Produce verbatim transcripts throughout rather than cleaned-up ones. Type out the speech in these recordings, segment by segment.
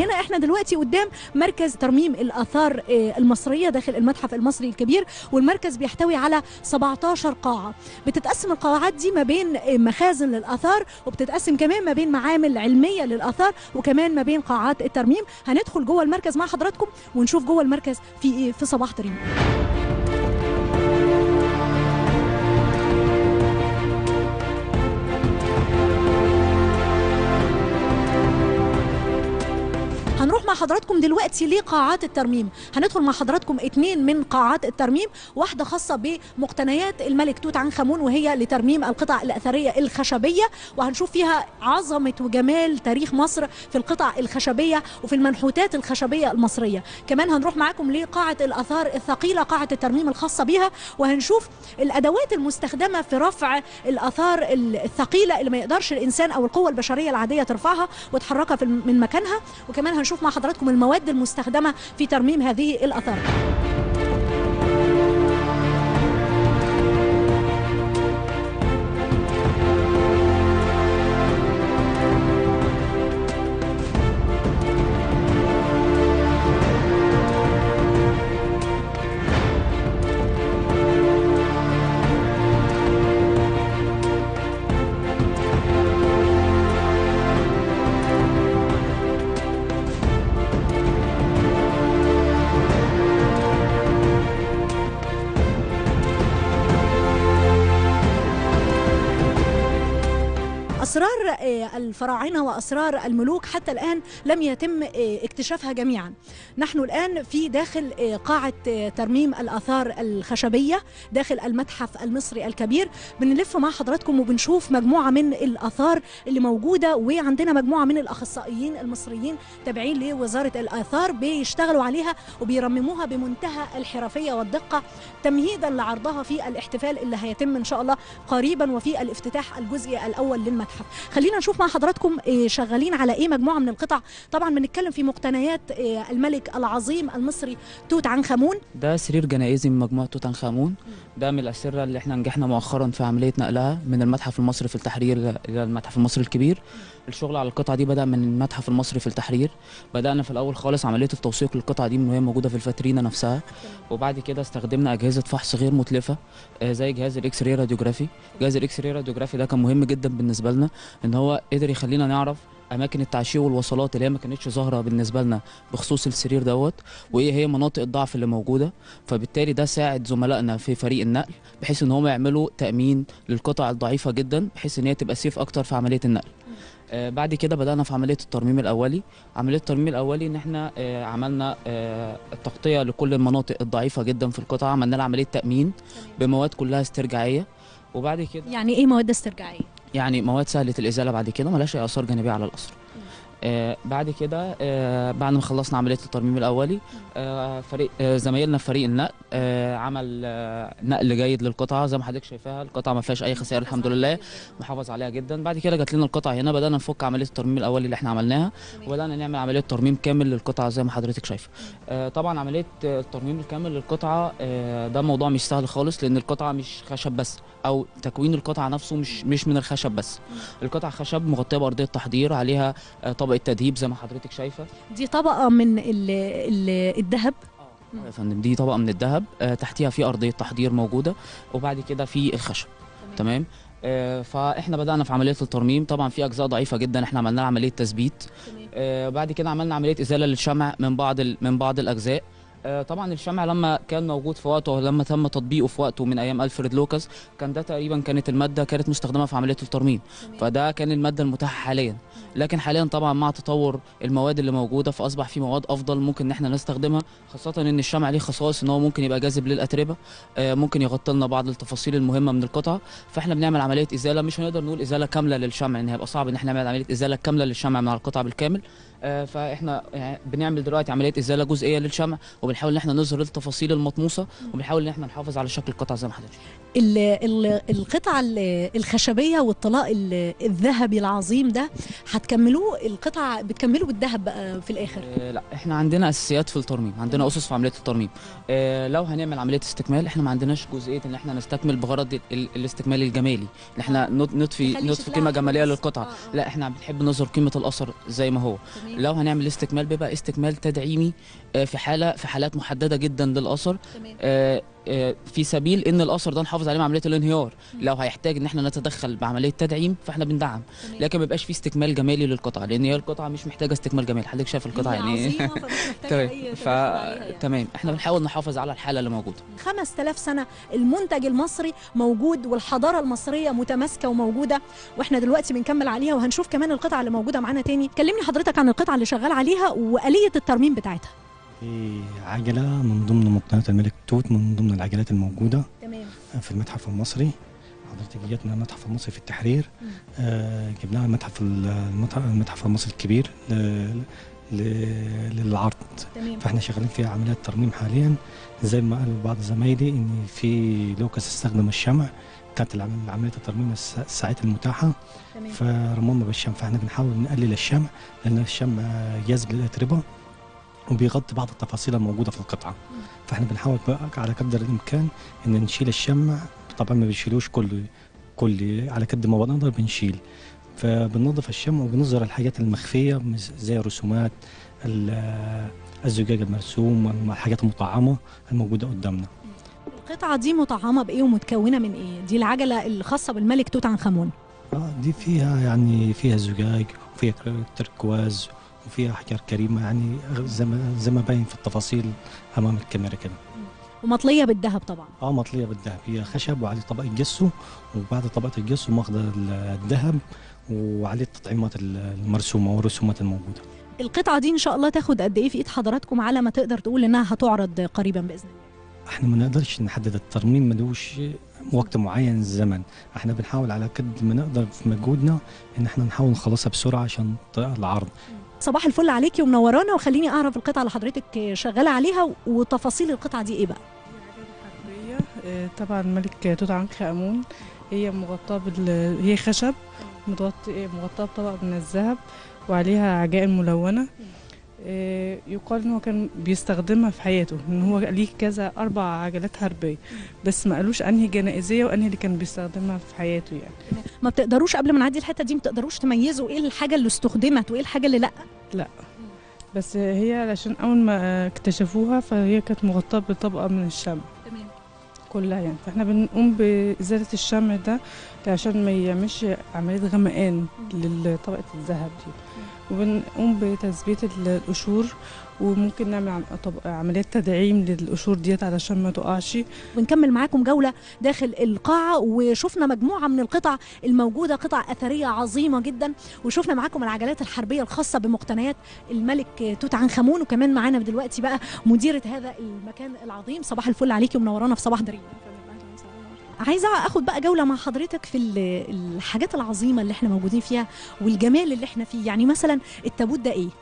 هنا احنا دلوقتي قدام مركز ترميم الآثار المصرية داخل المتحف المصري الكبير، والمركز بيحتوي على سبعتاشر قاعة. بتتقسم القاعات دي ما بين مخازن للآثار، وبتتقسم كمان ما بين معامل علمية للآثار، وكمان ما بين قاعات الترميم. هندخل جوه المركز مع حضراتكم ونشوف جوه المركز في ايه في صباح ترميم. هنروح مع حضراتكم دلوقتي لقاعات الترميم. هندخل مع حضراتكم اتنين من قاعات الترميم، واحدة خاصة بمقتنيات الملك توت عنخ آمون وهي لترميم القطع الأثرية الخشبية، وهنشوف فيها عظمة وجمال تاريخ مصر في القطع الخشبية وفي المنحوتات الخشبية المصرية. كمان هنروح معاكم لقاعة الآثار الثقيلة، قاعة الترميم الخاصة بها، وهنشوف الأدوات المستخدمة في رفع الآثار الثقيلة اللي ما يقدرش الإنسان أو القوة البشرية العادية ترفعها وتحركها من مكانها. وكمان هنشوف مع حضراتكم المواد المستخدمة في ترميم هذه الآثار. أسرار الفراعنة وأسرار الملوك حتى الآن لم يتم اكتشافها جميعا. نحن الآن في داخل قاعة ترميم الآثار الخشبية داخل المتحف المصري الكبير، بنلف مع حضراتكم وبنشوف مجموعة من الآثار اللي موجودة، وعندنا مجموعة من الأخصائيين المصريين تابعين لوزارة الآثار بيشتغلوا عليها وبيرمموها بمنتهى الحرفية والدقة تمهيدا لعرضها في الاحتفال اللي هيتم إن شاء الله قريبا وفي الافتتاح الجزئي الأول للمتحف. خلينا نشوف مع حضراتكم شغالين على ايه مجموعه من القطع. طبعا بنتكلم في مقتنيات الملك العظيم المصري توت عنخ آمون. ده سرير جنائزي من مجموعه توت عنخ آمون، ده من الاسره اللي احنا نجحنا مؤخرا في عمليه نقلها من المتحف المصري في التحرير الى المتحف المصري الكبير. الشغل على القطعه دي بدا من المتحف المصري في التحرير. بدانا في الاول خالص عمليه التوثيق للقطعه دي من وهي موجوده في الفاترينا نفسها، وبعد كده استخدمنا اجهزه فحص غير متلفه زي جهاز الاكس راي راديوجرافي. جهاز الاكس راي راديوجرافي ده كان مهم جدا بالنسبه لنا، ان هو قدر يخلينا نعرف اماكن التعشير والوصلات اللي هي ما كانتش ظاهره بالنسبه لنا بخصوص السرير دوت، وايه هي مناطق الضعف اللي موجوده. فبالتالي ده ساعد زملائنا في فريق النقل بحيث ان هم يعملوا تامين للقطع الضعيفه جدا بحيث ان هي تبقى سيف اكتر في عمليه النقل. آه بعد كده بدأنا في عملية الترميم الأولي. عملية الترميم الأولي إن إحنا آه عملنا آه التغطية لكل المناطق الضعيفة جدا في القطعة، عملنا لها عملية تأمين بمواد كلها استرجاعية. وبعد كده يعني إيه مواد استرجاعية؟ يعني مواد سهلة الإزالة، بعد كده ملهاش أي آثار جانبية على الأسر. آه بعد كده آه بعد ما خلصنا عمليه الترميم الاولي، آه فريق آه زمايلنا في فريق النقل آه عمل آه نقل جيد للقطعه. زي ما حضرتك شايفاها القطعه ما فيهاش اي خسائر الحمد لله، محافظ عليها جدا. بعد كده جات لنا القطعه هنا، بدانا نفك عمليه الترميم الاولي اللي احنا عملناها، وبدانا نعمل عمليه ترميم كامل للقطعه زي ما حضرتك شايفه. آه طبعا عمليه الترميم الكامل للقطعه آه ده موضوع مش سهل خالص، لان القطعه مش خشب بس، او تكوين القطعه نفسه مش مش من الخشب بس. القطعه خشب مغطيه بارضيه تحضير، عليها آه طبقه تدهيب زي ما حضرتك شايفه. دي طبقه من الذهب. اه يا فندم، دي طبقه من الذهب، آه تحتيها في ارضيه تحضير موجوده، وبعد كده في الخشب. تمام, تمام؟ آه فاحنا بدانا في عمليه الترميم. طبعا في اجزاء ضعيفه جدا احنا عملنا لها عمليه تثبيت. آه بعد كده عملنا عمليه ازاله للشمع من بعض من بعض الاجزاء. طبعا الشمع لما كان موجود في وقته، لما تم تطبيقه في وقته من ايام ألفريد لوكاس، كان ده تقريبا كانت الماده كانت مستخدمه في عمليه الترميم، فده كان الماده المتاحه حاليا. لكن حاليا طبعا مع تطور المواد اللي موجوده فاصبح في مواد افضل ممكن ان احنا نستخدمها، خاصه ان الشمع ليه خصائص ان هو ممكن يبقى جاذب للاتربه، ممكن يغطي لنا بعض التفاصيل المهمه من القطعه. فاحنا بنعمل عمليه ازاله، مش هنقدر نقول ازاله كامله للشمع لان هيبقى صعب ان احنا نعمل عمليه ازاله كامله للشمع مع القطعه بالكامل. فاحنا بنعمل دلوقتي عمليه ازاله جزئيه للشمع، وبنحاول ان احنا نظهر التفاصيل المطموسه، وبنحاول ان احنا نحافظ على شكل القطعه زي ما حضرتك. القطعه الخشبيه والطلاء الذهبي العظيم ده هتكملوه القطع بتكملوا بالذهب بقى في الاخر؟ آه لا، احنا عندنا اساسيات في الترميم، عندنا اسس في عمليه الترميم. آه لو هنعمل عمليه استكمال احنا ما عندناش جزئيه ان احنا نستكمل بغرض ال- ال- الاستكمال الجمالي، ان احنا نط- نضفي تخلي نضفي شكلها قيمه حلو جماليه بس. للقطعه. آه، آه. لا، احنا بنحب نظهر قيمه الاثر زي ما هو. تمام. لو هنعمل استكمال بيبقى استكمال تدعيمي آه في حاله في حالات محدده جدا للاثر، تمام. آه آه في سبيل ان الاثر ده نحافظ عليه مع عمليه الانهيار. لو هيحتاج ان احنا نتدخل بعمليه تدعيم فاحنا بندعم، تمام. لكن ما بيبقاش في استكمال جمالي للقطعه، لان هي القطعه مش محتاجه استكمال جمالي. حضرتك شايف القطعه هي يعني عظيمه فمش محتاجه تمام. اي ف... تدخل عليها يعني. تمام، احنا آه. بنحاول نحافظ على الحاله اللي موجوده. خمس تلاف سنة المنتج المصري موجود والحضارة المصرية متماسكة وموجودة، واحنا دلوقتي بنكمل عليها وهنشوف كمان القطعة اللي موجودة معانا تاني. كلمني حضرتك عن القطعة اللي شغال عليها وآلية الترميم بتاعتها. في عجلة من ضمن مقتنيات الملك توت، من ضمن العجلات الموجودة تمام. في المتحف المصري. حضرتك جت من المتحف المصري في التحرير، آه جبناها المتحف المتحف, المتحف المصري الكبير ل... ل... للعرض. تمام. فاحنا شغالين في عمليات ترميم حاليا، زي ما قالوا بعض زمايلي ان في لوكاس استخدم الشمع بتاعت العم- عمليه الترميم الس- الساعات المتاحه، تمام. فرممنا بالشمع. فاحنا بنحاول نقلل الشمع لان الشمع جاذب للاتربه وبيغطي بعض التفاصيل الموجوده في القطعه. فاحنا بنحاول بقى على قدر الامكان ان نشيل الشمع. طبعا ما بنشيلوش كله كل على قد ما بنقدر بنشيل، فبننظف الشمع وبنظهر الحاجات المخفيه زي الرسومات، ال- الزجاج المرسوم، الحاجات المطعمه الموجوده قدامنا. القطعة دي مطعمة بإيه ومتكونة من إيه؟ دي العجلة الخاصة بالملك توت عنخ آمون. اه دي فيها يعني فيها زجاج وفيها تركواز وفيها احجار كريمه، يعني زي ما زي ما باين في التفاصيل امام الكاميرا كده. ومطلية بالذهب طبعا. اه مطليه بالذهب، هي خشب وعليه طبقه جسو، وبعد طبقه الجسو ماخده الذهب وعليه التطعيمات المرسومه والرسومات الموجوده. القطعة دي إن شاء الله تاخد قد إيه في إيد حضراتكم على ما تقدر تقول إنها هتعرض قريبا بإذن الله؟ احنا ما نقدرش نحدد الترميم، ملوش وقت معين زمن. احنا بنحاول على قد ما نقدر في مجهودنا ان احنا نحاول نخلصها بسرعه عشان العرض. صباح الفل عليكي ومنورانا، وخليني أعرف القطعة اللي حضرتك شغالة عليها وتفاصيل القطعة دي إيه بقى؟ حربية آه، طبعا ملك توت عنخ آمون. هي مغطاة بال هي خشب مغطاة مغطاة بطبقة من الذهب وعليها عجائن ملونة. آه، يقال ان هو كان بيستخدمها في حياته، ان هو ليه كذا اربع عجلات حربية، بس ما قالوش انهي جنائزية وانهي اللي كان بيستخدمها في حياته يعني. ما بتقدروش قبل ما نعدي الحتة دي ما بتقدروش تميزوا إيه الحاجة اللي استخدمت وإيه الحاجة اللي لأ؟ لا، بس هي علشان اول ما اكتشفوها فهي كانت مغطاة بطبقة من الشمع تمام. كلها يعني. فاحنا بنقوم بإزالة الشمع ده عشان ما يعملش عملية غمقان لطبقة الذهب دي، وبنقوم بتثبيت القشور، وممكن نعمل عم- طب- عمليات تدعيم للقشور ديت علشان ما تقعش. ونكمل معاكم جولة داخل القاعة، وشفنا مجموعة من القطع الموجودة، قطع أثرية عظيمة جدا، وشفنا معاكم العجلات الحربية الخاصة بمقتنيات الملك توت عنخ آمون. وكمان معانا دلوقتي بقى مديرة هذا المكان العظيم. صباح الفل عليكي ومنورانا في صباح دريم. عايزة أخد بقى جولة مع حضرتك في ال- الحاجات العظيمة اللي احنا موجودين فيها والجمال اللي احنا فيه. يعني مثلا التابوت ده ايه؟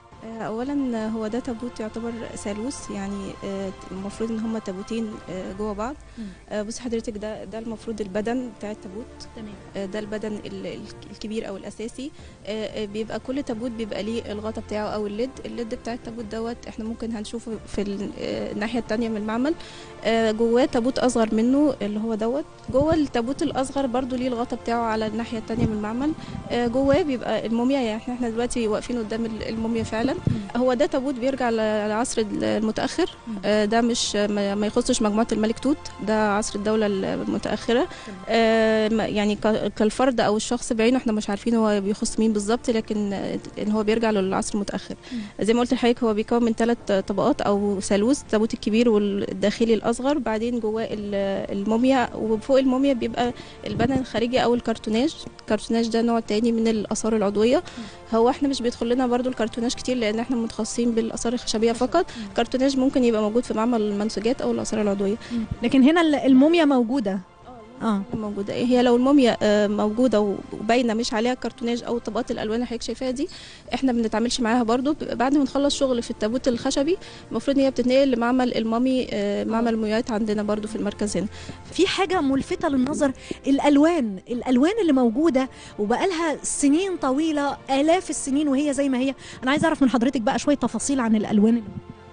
اولا هو ده تابوت يعتبر ثالوث، يعني آه، المفروض ان هما تابوتين آه، جوه بعض. آه، بصي حضرتك، ده ده المفروض البدن بتاع التابوت. تمام. آه، ده البدن ال- ال- الكبير او الاساسي. آه، آه، بيبقى كل تابوت بيبقى ليه الغطا بتاعه او الليد الليد بتاع التابوت دوت احنا ممكن هنشوفه في ال- آه، الناحيه الثانيه من المعمل. آه، جواه تابوت اصغر منه اللي هو دوت. جوه التابوت الاصغر برضو ليه الغطا بتاعه على الناحيه الثانيه من المعمل. آه، جواه بيبقى الموميا، يعني احنا احنا دلوقتي واقفين قدام ال- الموميا فعلا. هو ده تابوت بيرجع للعصر المتاخر. آه، ده مش ما ما يخصش مجموعه الملك توت، ده عصر الدوله المتاخره. آه، ما- يعني ك- كالفرد او الشخص بعينه احنا مش عارفين هو بيخص مين بالظبط، لكن آه، ان هو بيرجع للعصر المتاخر. زي ما قلت لحضرتك هو بيكون من ثلاث طبقات او ثالوث: التابوت الكبير والداخلي الاصغر، بعدين جواه ال- الموميا، وفوق الموميا بيبقى البدن الخارجي او الكرتوناج. الكرتوناج ده نوع تاني من الاثار العضويه. هو احنا مش بيدخل لنا برضو الكرتوناج كتير لان احنا متخصصين بالاثار الخشبيه فقط. الكرتوناج ممكن يبقى موجود في معمل المنسوجات او الاثار العضويه. لكن هنا ال- الموميا موجودة. اه موجوده. هي لو الموميا آه، موجوده وباينه مش عليها كرتوناج او طبقات الالوان اللي حضرتك شايفاها دي، احنا ما بنتعاملش معاها برضو. بعد ما نخلص شغل في التابوت الخشبي المفروض ان هي بتتنقل لمعمل المامي، آه، معمل المومياوات عندنا برضو في المركز هنا. في حاجة ملفتة للنظر، الألوان الألوان اللي موجودة وبقالها سنين طويلة، آلاف السنين وهي زي ما هي. أنا عايزة أعرف من حضرتك بقى شوية تفاصيل عن الألوان اللي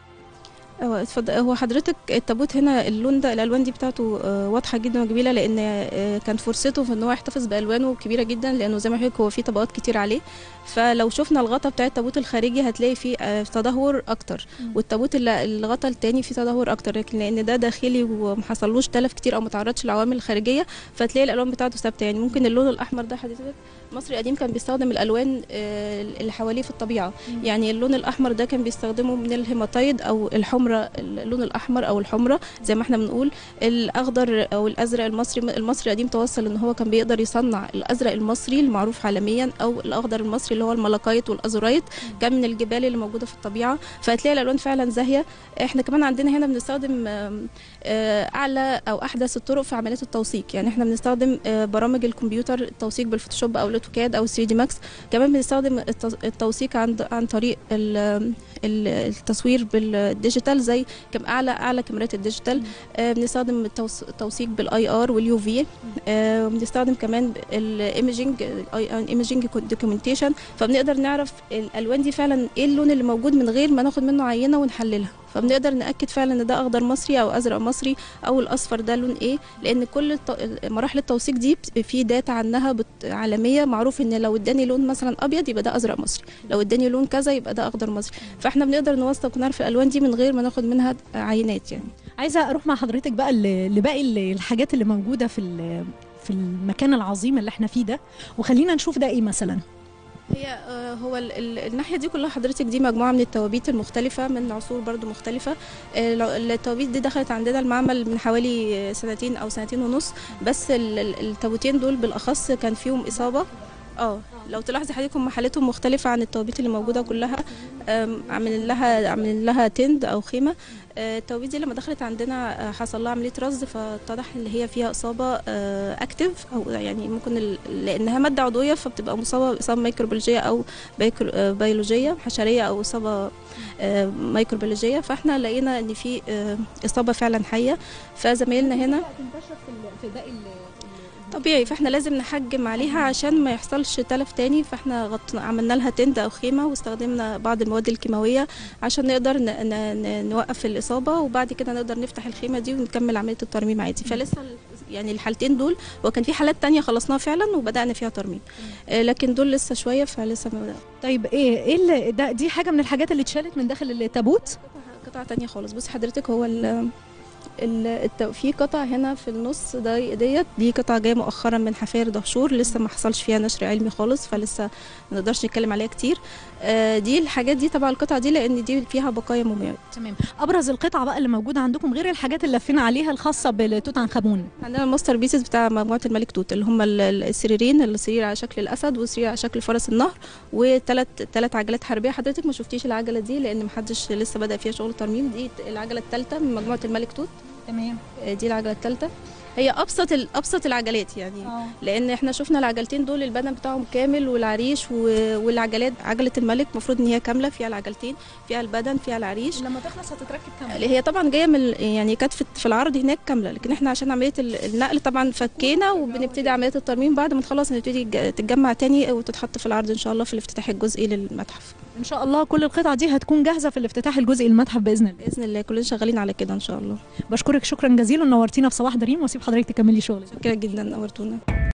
اه اتفضل. هو حضرتك التابوت هنا اللون ده الالوان دي بتاعته آه، واضحه جدا وجميله، لان آه، كان فرصته في ان هو يحتفظ بالوانه كبيره جدا، لانه زي ما حضرتك هو فيه طبقات كتير عليه. فلو شفنا الغطا بتاع التابوت الخارجي هتلاقي فيه آه، تدهور اكتر، والتابوت اللي- الغطا التاني فيه تدهور اكتر، لكن لان ده داخلي ومحصلوش تلف كتير او متعرضش للعوامل الخارجيه فتلاقي الالوان بتاعته ثابته. يعني ممكن اللون الاحمر ده حضرتك المصري القديم كان بيستخدم الالوان آه، اللي حواليه في الطبيعه. يعني اللون الاحمر ده كان بيستخدمه من الهيماتايد او الحمره، اللون الاحمر او الحمره زي ما احنا بنقول. الاخضر او الازرق المصري المصري القديم توصل ان هو كان بيقدر يصنع الازرق المصري المعروف عالميا، او الاخضر المصري اللي هو الملكايت والازورايت، كان من الجبال اللي موجوده في الطبيعه. فهتلاقي الالوان فعلا زاهيه. احنا كمان عندنا هنا بنستخدم آم، آه، اعلى او احدث الطرق في عمليه التوثيق. يعني احنا بنستخدم آه، برامج الكمبيوتر، التوثيق بالفوتوشوب او الاوتوكاد او ثري دي ماكس. كمان بنستخدم الت- التوثيق عن عن طريق ال- ال- التصوير بالديجيتال، زي كم اعلى اعلى كاميرات الديجيتال. آه، بنستخدم التوث- التوثيق بالاي ار واليو في. آه، وبنستخدم كمان الايمجنج ايمجنج دوكيومنتيشن، فبنقدر نعرف الالوان دي فعلا ايه اللون اللي موجود من غير ما ناخد منه عينه ونحللها. فبنقدر ناكد فعلا ان ده اخضر مصري او ازرق مصري او الاصفر ده لون ايه، لان كل الت- مراحل التوثيق دي بت- في داتا عنها بت- عالميه، معروف ان لو اداني لون مثلا ابيض يبقى ده ازرق مصري، لو اداني لون كذا يبقى ده اخضر مصري. فاحنا بنقدر نوثق ونعرف الالوان دي من غير ما ناخد منها عينات. يعني عايزة أروح مع حضرتك بقى ل- لباقي ال- الحاجات اللي موجودة في ال- في المكان العظيم اللي احنا فيه ده، وخلينا نشوف ده إيه مثلا. هي آه، هو ال- ال- الناحيه دي كلها حضرتك دي مجموعه من التوابيت المختلفه من عصور برضو مختلفه. آه، لو- التوابيت دي دخلت عندنا المعمل من حوالي سنتين او سنتين ونص، بس ال- ال- التابوتين دول بالاخص كان فيهم اصابه. اه لو تلاحظي حضرتك هم حالتهم مختلفه عن التوابيت اللي موجوده كلها. آم، عاملين لها عاملين لها تند او خيمه. آه، التوابيت دي لما دخلت عندنا آه، حصل لها عمليه رصد، فاتضح ان هي فيها اصابه اكتف، او يعني ممكن ال- لانها ماده عضويه فبتبقى مصابه باصابه ميكروبيولوجيه او بيكرو- آه، بيولوجيه حشريه او اصابه آه، ميكروبيولوجيه. فاحنا لقينا ان في آه، اصابه فعلا حيه. فزمايلنا هنا طبيعي، فاحنا لازم نحجم عليها عشان ما يحصلش تلف تاني. فاحنا غط... عملنا لها تند او خيمه، واستخدمنا بعض المواد الكيماويه عشان نقدر ن... ن... ن... نوقف الاصابه، وبعد كده نقدر نفتح الخيمه دي ونكمل عمليه الترميم عادي. فلسه ال- يعني الحالتين دول، وكان في حالات تانية خلصناها فعلا وبدانا فيها ترميم، آه، لكن دول لسه شويه فلسه ما بدأ. طيب إيه إيه اللي ده دي حاجة من الحاجات اللي اتشالت من داخل التابوت؟ قطعه تانية خالص. بص حضرتك، هو ال... ال- الت- في قطع هنا في النص ده ديت دي قطعه جايه مؤخرا من حفاير دهشور، لسه ما حصلش فيها نشر علمي خالص، فلسه ما نقدرش نتكلم عليها كتير. آه، دي الحاجات دي تبع القطعه دي لان دي فيها بقايا مومياوات. تمام. أبرز القطعة بقى اللي موجودة عندكم غير الحاجات اللي لفينا عليها الخاصة بتوت عنخ آمون؟ عندنا الماستر بيسز بتاع مجموعه الملك توت، اللي هم ال- ال- السريرين، السرير على شكل الاسد والسرير على شكل فرس النهر، وثلاث ثلاث عجلات حربيه. حضرتك ما شفتيش العجله دي لان ما حدش لسه بدا فيها شغل ترميم. دي العجله الثالثه من مجموعه الملك توت. تمام. دي العجله الثالثه، هي ابسط ال- ابسط العجلات يعني. اه لان احنا شفنا العجلتين دول البدن بتاعهم كامل، والعريش و- والعجلات. عجله الملك المفروض ان هي كامله، فيها العجلتين، فيها البدن، فيها العريش. لما تخلص هتتركب كامل. اللي هي طبعا جايه من ال- يعني كانت في في العرض هناك كامله، لكن احنا عشان عمليه ال- النقل طبعا فكينا، وبنبتدي عمليه الترميم. بعد ما نخلص هنبتدي تج- تتجمع تاني وتتحط في العرض ان شاء الله في الافتتاح الجزئي للمتحف. ان شاء الله كل القطع دي هتكون جاهزه في الافتتاح الجزئي للمتحف باذن الله. باذن الله كلنا شغالين على كده ان شاء الله. بشكرك شكرا جزيلا، نورتينا في صباح دريم، واسيب حضرتك تكملي شغلك. شكرا جدا، نورتونا.